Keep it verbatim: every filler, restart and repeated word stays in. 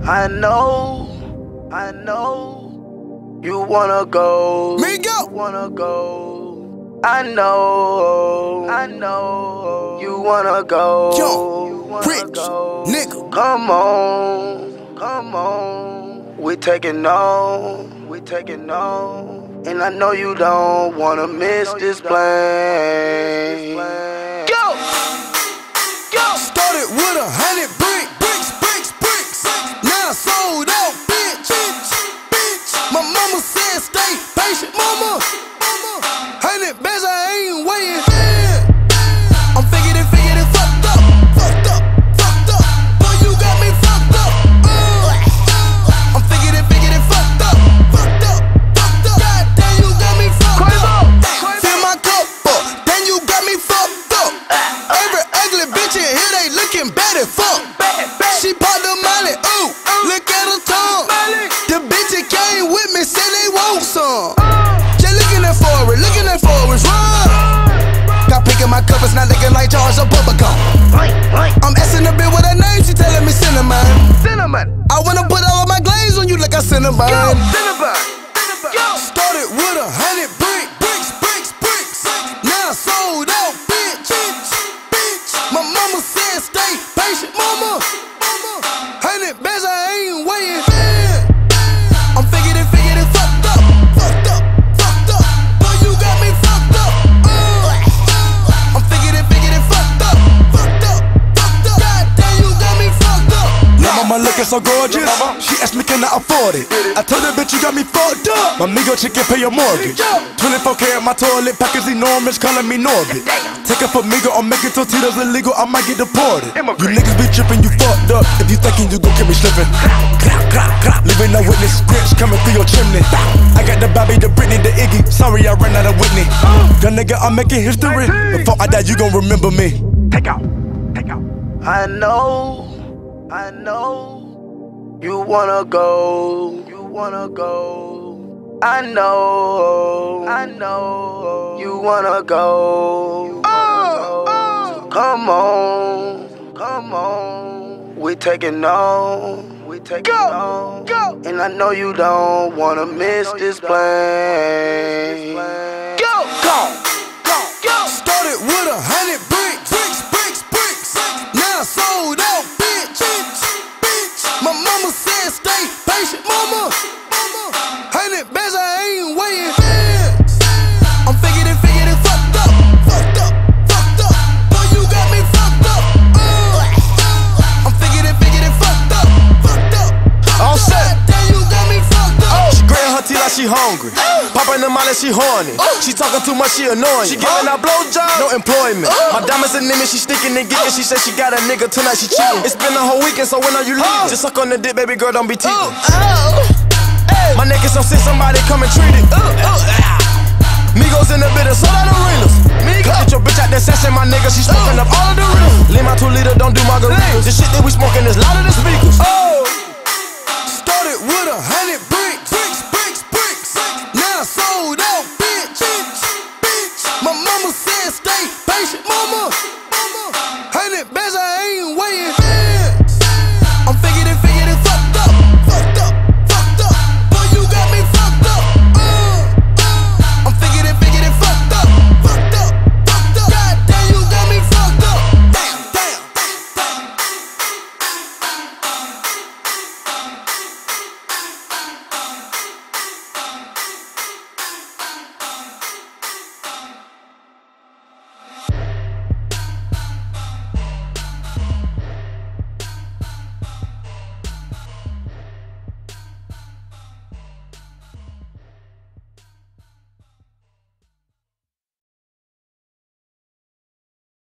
I know, I know, you wanna go. Me go. Wanna go. I know, I know, you wanna go. Yo, rich nigga. Come on, come on. We taking on, we taking on. And I know you don't wanna miss this plane. Go! Go! Started with a hundred bricks, bricks, bricks, bricks. Now I sold out, bitch, bitch, bitch. My mama said stay patient, mama. Hundred bands, I ain't waiting. I'm figured it, figured it, fucked up, fucked up, fucked up. Boy, you got me fucked up. I'm figured it, figured it, fucked up, fucked up, fucked up. God damn, you got me fucked up. Fill my cup up, then you got me fucked up. Every ugly bitch in here, they looking bad as fuck. She popped the molly, ooh, look at her tongue. The bitch that came with me said they want some. Just looking at forward, looking at forwards, run. Got picking my cup, it's not looking like Charles or Bubblegum. I'm asking a bitch what her name, she telling me cinnamon. Cinnamon. I wanna put all of my glaze on you like a cinnamon. Yo, cinnamon. Yo. Started with a hundred brick, bricks, bricks, bricks. Now I sold out, bitch, bitch, bitch. My mama said stay patient, mama. Hundred bands, I ain't waiting. I'm figured it, figured it, fucked up, fucked up, fucked up. Boy, you got me fucked up. I'm figured it, figured it, fucked up, fucked up, fucked up. God damn, you got me fucked up. Now mama looking so gorgeous, she asked me can I afford it. I told her bitch you got me fucked up. My Migo chicken pay your mortgage. twenty-four K at my toilet, package enormous, calling me Norbit. Take it for Migo, I'm making Totitos illegal, I might get deported. You niggas be tripping, you fucked up. If you thinking you gon' get me slipping, leaving no witness, grits coming through your chimney. I got the Bobby, the Britney, the Iggy. Sorry I ran out of Whitney. Young nigga, I'm making history. Before I die, you gon' remember me. Take out, take out. I know, I know, you wanna go, you wanna go. I know, I know, you wanna go. Oh, oh. Come on, come on. We taking on, we taking on. Go. And I know you don't wanna miss this plane. Go, go, go, go. Started with a hundred bricks, bricks, bricks, bricks. Now I sold out, bitch, bitch, bitch. My mama said stay patient, mama. Hundred bands, I ain't waiting. I'm figured it, figured it, fucked up, fucked up, fucked up. Boy, you got me fucked up. I'm figured it, figured it, fucked up, fucked up. All set. Damn, you got me fucked up. She grind her teeth like she hungry. Popping them out like she horny. She talking too much, she annoying. She giving out blowjobs, no employment. My diamonds and limit, she sticking and geeking. She said she got a nigga tonight, she cheating. It's been a whole weekend, so when are you leaving? Just suck on the dick, baby girl, don't be teasing. My neck is so sick, somebody come and treat it. Migos in the bit of sold out arenas. Get your bitch out that session, my nigga, she smoking up all of the real. Lean my two liter, don't do margaritas. The shit that we smoking is louder than